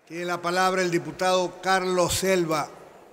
Tiene la palabra el diputado Carlos Selva.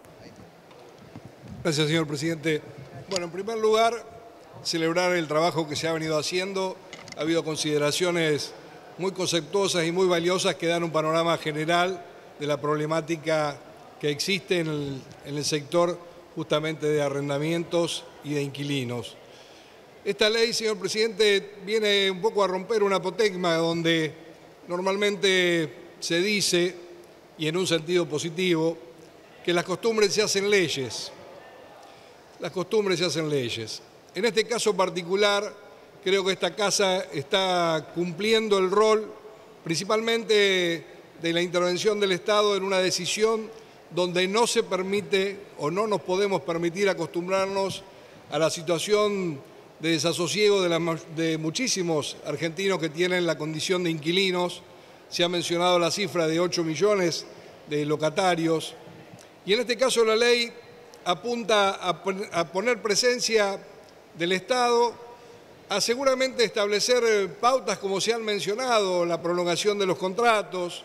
Gracias, señor presidente. Bueno, en primer lugar, celebrar el trabajo que se ha venido haciendo. Ha habido consideraciones muy conceptuosas y muy valiosas que dan un panorama general de la problemática que existe en el sector justamente de arrendamientos y de inquilinos. Esta ley, señor presidente, viene un poco a romper un apotegma donde normalmente se dice, y en un sentido positivo, que las costumbres se hacen leyes. Las costumbres se hacen leyes. En este caso particular, creo que esta casa está cumpliendo el rol principalmente de la intervención del Estado en una decisión donde no se permite o no nos podemos permitir acostumbrarnos a la situación de desasosiego de muchísimos argentinos que tienen la condición de inquilinos. Se ha mencionado la cifra de 8 millones de locatarios. Y en este caso la ley apunta a poner presencia del Estado, a seguramente establecer pautas como se han mencionado, la prolongación de los contratos,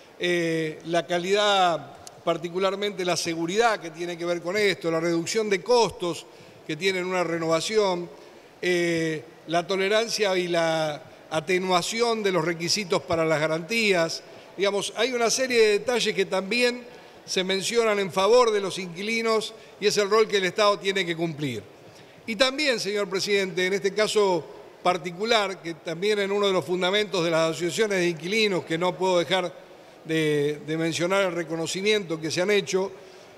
la calidad, particularmente la seguridad que tiene que ver con esto, la reducción de costos que tienen una renovación, la tolerancia y la atenuación de los requisitos para las garantías. Digamos, hay una serie de detalles que también se mencionan en favor de los inquilinos y es el rol que el Estado tiene que cumplir. Y también, señor presidente, en este caso particular, que también en uno de los fundamentos de las asociaciones de inquilinos, que no puedo dejar de mencionar el reconocimiento que se han hecho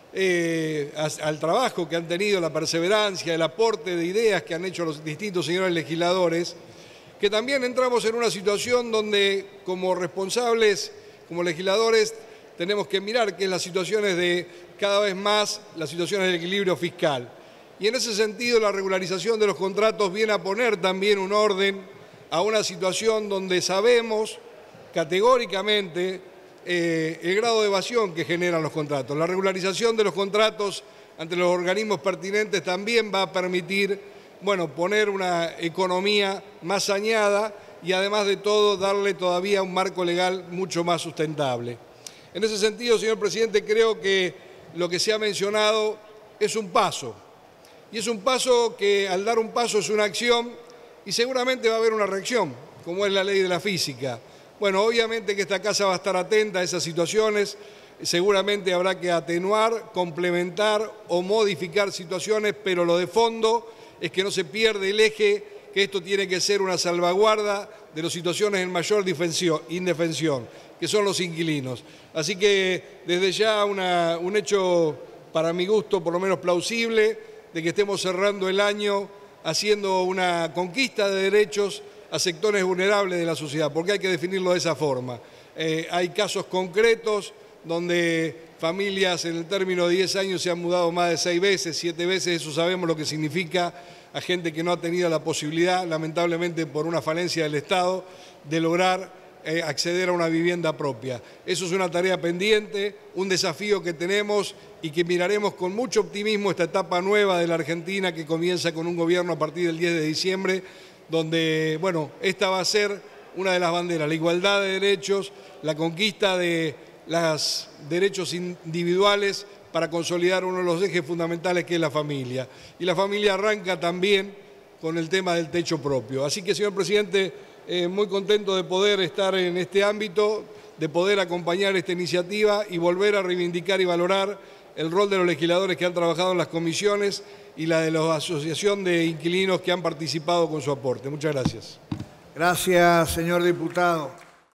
al trabajo que han tenido, la perseverancia, el aporte de ideas que han hecho los distintos señores legisladores, que también entramos en una situación donde como responsables, como legisladores, tenemos que mirar que es las situaciones de cada vez más las situaciones del equilibrio fiscal. Y en ese sentido la regularización de los contratos viene a poner también un orden a una situación donde sabemos categóricamente el grado de evasión que generan los contratos. La regularización de los contratos ante los organismos pertinentes también va a permitir, bueno, poner una economía más saneada y además de todo darle todavía un marco legal mucho más sustentable. En ese sentido, señor presidente, creo que lo que se ha mencionado es un paso. Y es un paso que al dar un paso es una acción y seguramente va a haber una reacción, como es la ley de la física. Bueno, obviamente que esta casa va a estar atenta a esas situaciones, seguramente habrá que atenuar, complementar o modificar situaciones, pero lo de fondo es que no se pierde el eje, que esto tiene que ser una salvaguarda de las situaciones en mayor indefensión, que son los inquilinos. Así que desde ya un hecho, para mi gusto, por lo menos plausible, de que estemos cerrando el año haciendo una conquista de derechos a sectores vulnerables de la sociedad, porque hay que definirlo de esa forma. Hay casos concretos donde familias en el término de 10 años se han mudado más de 6 veces, 7 veces, eso sabemos lo que significa a gente que no ha tenido la posibilidad, lamentablemente por una falencia del Estado, de lograr acceder a una vivienda propia. Eso es una tarea pendiente, un desafío que tenemos y que miraremos con mucho optimismo esta etapa nueva de la Argentina que comienza con un gobierno a partir del 10 de diciembre, donde, bueno, esta va a ser una de las banderas, la igualdad de derechos, la conquista de los derechos individuales para consolidar uno de los ejes fundamentales que es la familia. Y la familia arranca también con el tema del techo propio. Así que, señor presidente, muy contento de poder estar en este ámbito, de poder acompañar esta iniciativa y volver a reivindicar y valorar el rol de los legisladores que han trabajado en las comisiones y la de la asociación de inquilinos que han participado con su aporte. Muchas gracias. Gracias, señor diputado.